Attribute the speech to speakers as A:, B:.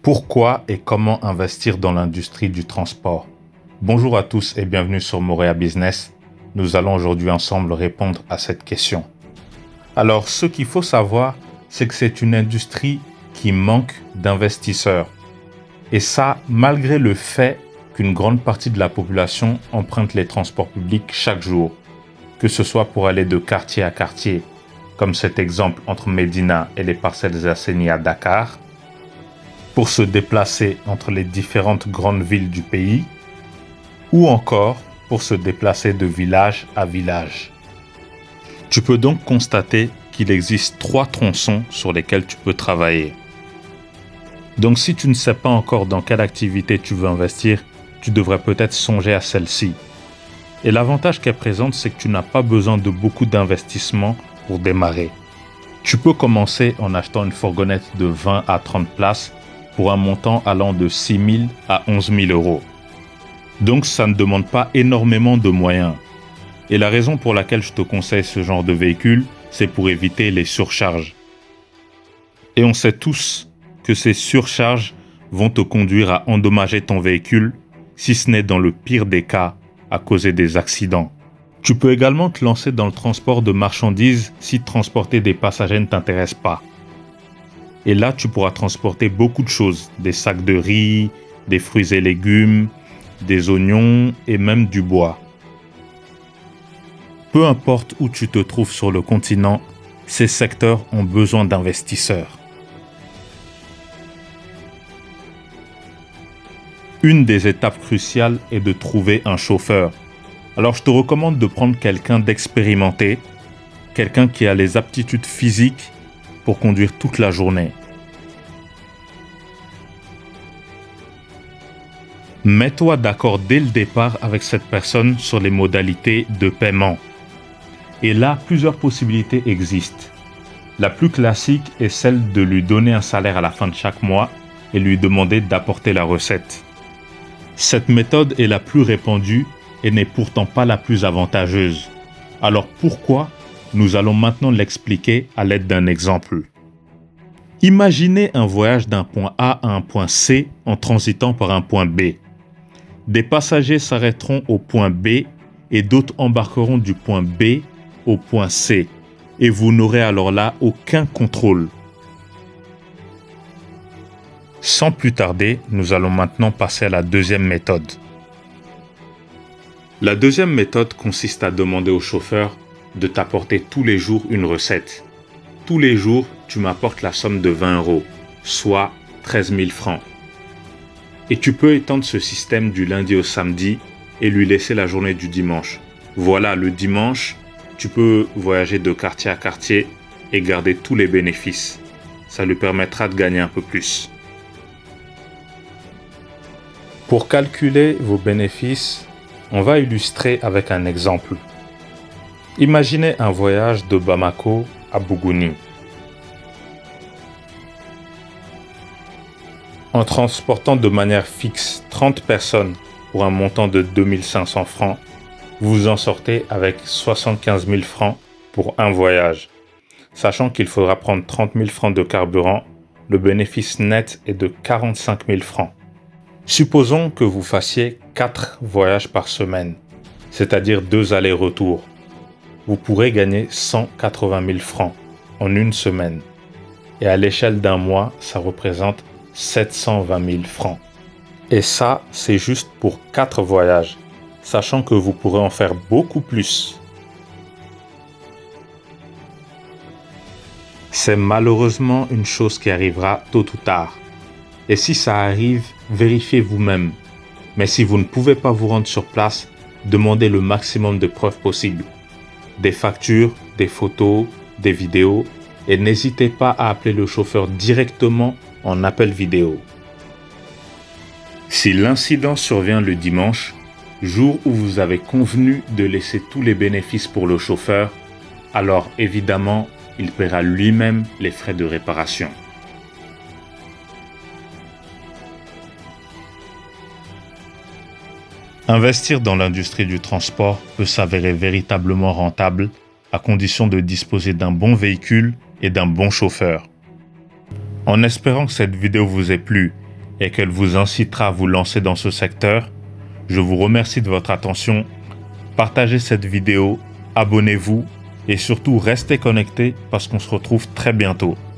A: Pourquoi et comment investir dans l'industrie du transport? Bonjour à tous et bienvenue sur Morea Business. Nous allons aujourd'hui ensemble répondre à cette question. Alors, ce qu'il faut savoir, c'est que c'est une industrie qui manque d'investisseurs. Et ça, malgré le fait qu'une grande partie de la population emprunte les transports publics chaque jour, que ce soit pour aller de quartier à quartier, comme cet exemple entre Médina et les Parcelles Assainies à Dakar, pour se déplacer entre les différentes grandes villes du pays, ou encore pour se déplacer de village à village. Tu peux donc constater qu'il existe 3 tronçons sur lesquels tu peux travailler. Donc si tu ne sais pas encore dans quelle activité tu veux investir, tu devrais peut-être songer à celle-ci. Et l'avantage qu'elle présente, c'est que tu n'as pas besoin de beaucoup d'investissement pour démarrer. Tu peux commencer en achetant une fourgonnette de 20 à 30 places pour un montant allant de 6 000 à 11 000 euros. Donc ça ne demande pas énormément de moyens. Et la raison pour laquelle je te conseille ce genre de véhicule, c'est pour éviter les surcharges. Et on sait tous que ces surcharges vont te conduire à endommager ton véhicule, si ce n'est dans le pire des cas, à causer des accidents. Tu peux également te lancer dans le transport de marchandises si transporter des passagers ne t'intéresse pas. Et là, tu pourras transporter beaucoup de choses, des sacs de riz, des fruits et légumes, des oignons et même du bois. Peu importe où tu te trouves sur le continent, ces secteurs ont besoin d'investisseurs. Une des étapes cruciales est de trouver un chauffeur. Alors je te recommande de prendre quelqu'un d'expérimenté, quelqu'un qui a les aptitudes physiques pour conduire toute la journée. Mets-toi d'accord dès le départ avec cette personne sur les modalités de paiement. Et là, plusieurs possibilités existent. La plus classique est celle de lui donner un salaire à la fin de chaque mois et lui demander d'apporter la recette. Cette méthode est la plus répandue et n'est pourtant pas la plus avantageuse. Alors pourquoi? Nous allons maintenant l'expliquer à l'aide d'un exemple. Imaginez un voyage d'un point A à un point C en transitant par un point B. Des passagers s'arrêteront au point B et d'autres embarqueront du point B au point C. Et vous n'aurez alors là aucun contrôle. Sans plus tarder, nous allons maintenant passer à la deuxième méthode. La deuxième méthode consiste à demander au chauffeur de t'apporter tous les jours une recette. Tous les jours, tu m'apportes la somme de 20 euros, soit 13 000 francs. Et tu peux étendre ce système du lundi au samedi et lui laisser la journée du dimanche. Voilà, le dimanche, tu peux voyager de quartier à quartier et garder tous les bénéfices. Ça lui permettra de gagner un peu plus. Pour calculer vos bénéfices, on va illustrer avec un exemple. Imaginez un voyage de Bamako à Bougouni. En transportant de manière fixe 30 personnes pour un montant de 2 500 francs, vous en sortez avec 75 000 francs pour un voyage. Sachant qu'il faudra prendre 30 000 francs de carburant, le bénéfice net est de 45 000 francs. Supposons que vous fassiez 4 voyages par semaine, c'est-à-dire 2 allers-retours. Vous pourrez gagner 180 000 francs en une semaine. Et à l'échelle d'un mois, ça représente 720 000 francs. Et ça, c'est juste pour 4 voyages, sachant que vous pourrez en faire beaucoup plus. C'est malheureusement une chose qui arrivera tôt ou tard. Et si ça arrive, vérifiez vous-même. Mais si vous ne pouvez pas vous rendre sur place, demandez le maximum de preuves possibles. Des factures, des photos, des vidéos. Et n'hésitez pas à appeler le chauffeur directement en appel vidéo. Si l'incident survient le dimanche, jour où vous avez convenu de laisser tous les bénéfices pour le chauffeur, alors évidemment, il paiera lui-même les frais de réparation. Investir dans l'industrie du transport peut s'avérer véritablement rentable à condition de disposer d'un bon véhicule et d'un bon chauffeur. En espérant que cette vidéo vous ait plu et qu'elle vous incitera à vous lancer dans ce secteur. Je vous remercie de votre attention. Partagez cette vidéo, abonnez-vous et surtout restez connectés parce qu'on se retrouve très bientôt.